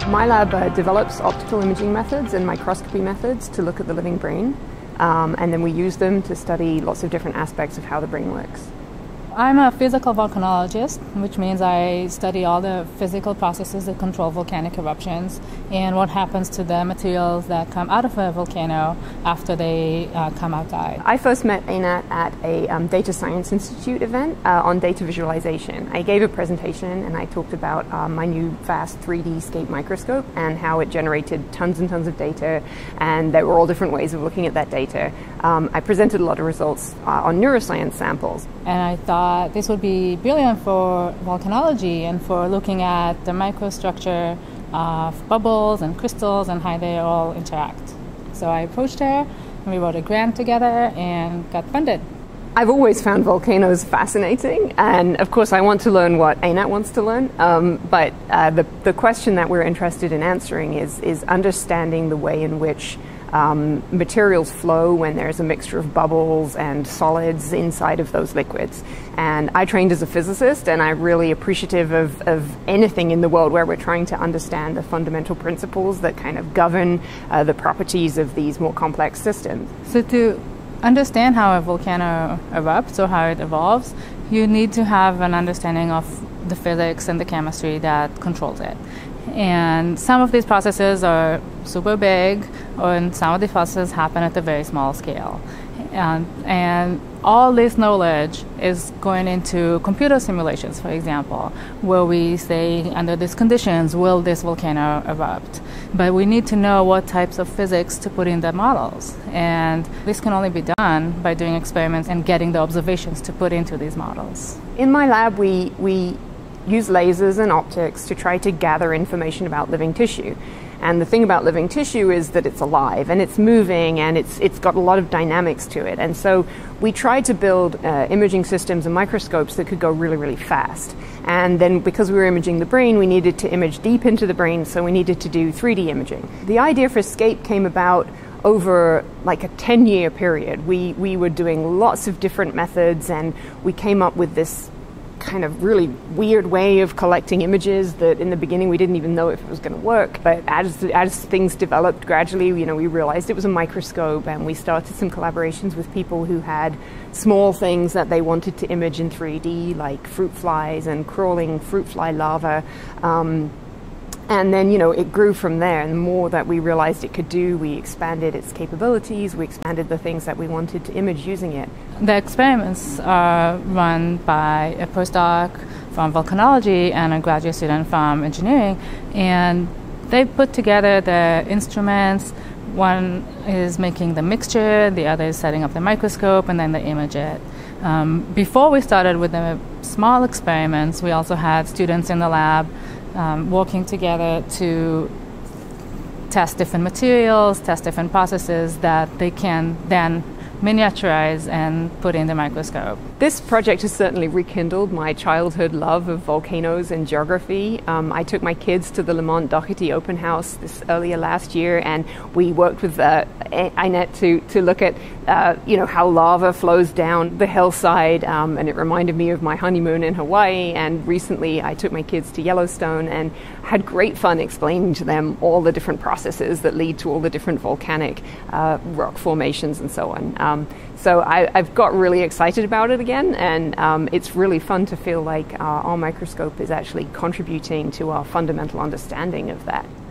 My lab develops optical imaging methods and microscopy methods to look at the living brain, and then we use them to study lots of different aspects of how the brain works. I'm a physical volcanologist, which means I study all the physical processes that control volcanic eruptions and what happens to the materials that come out of a volcano after they come outside. I first met Einat at a Data Science Institute event on data visualization. I gave a presentation and I talked about my new vast 3D scape microscope and how it generated tons and tons of data, and there were all different ways of looking at that data. I presented a lot of results on neuroscience samples. And I thought this would be brilliant for volcanology and for looking at the microstructure of bubbles and crystals and how they all interact. So I approached her and we wrote a grant together and got funded. I've always found volcanoes fascinating, and of course I want to learn what Einat wants to learn, but the question that we're interested in answering is understanding the way in which materials flow when there's a mixture of bubbles and solids inside of those liquids. And I trained as a physicist, and I'm really appreciative of anything in the world where we're trying to understand the fundamental principles that kind of govern the properties of these more complex systems. So to understand how a volcano erupts or how it evolves, you need to have an understanding of the physics and the chemistry that controls it. And some of these processes are super big, and some of the processes happen at a very small scale. And all this knowledge is going into computer simulations, for example, where we say, under these conditions, will this volcano erupt? But we need to know what types of physics to put in the models. And this can only be done by doing experiments and getting the observations to put into these models. In my lab, we use lasers and optics to try to gather information about living tissue. And the thing about living tissue is that it's alive and it's moving and it's got a lot of dynamics to it. And so we tried to build imaging systems and microscopes that could go really, really fast. And then because we were imaging the brain, we needed to image deep into the brain, so we needed to do 3D imaging. The idea for SCAPE came about over like a 10-year period. We were doing lots of different methods, and we came up with this kind of really weird way of collecting images that in the beginning we didn't even know if it was going to work. But as things developed gradually, we realized it was a microscope, and we started some collaborations with people who had small things that they wanted to image in 3D, like fruit flies and crawling fruit fly larvae. And then, it grew from there. And the more that we realized it could do, we expanded its capabilities, we expanded the things that we wanted to image using it. The experiments are run by a postdoc from volcanology and a graduate student from engineering. And they put together the instruments. One is making the mixture, the other is setting up the microscope, and then they image it. Before we started with the small experiments, we also had students in the lab working together to test different materials, test different processes that they can then miniaturize and put in the microscope. This project has certainly rekindled my childhood love of volcanoes and geography. I took my kids to the Lamont-Doherty open house earlier last year, and we worked with Einat to look at how lava flows down the hillside, and it reminded me of my honeymoon in Hawaii. And recently I took my kids to Yellowstone and had great fun explaining to them all the different processes that lead to all the different volcanic rock formations and so on. So I've got really excited about it again, and it's really fun to feel like our microscope is actually contributing to our fundamental understanding of that.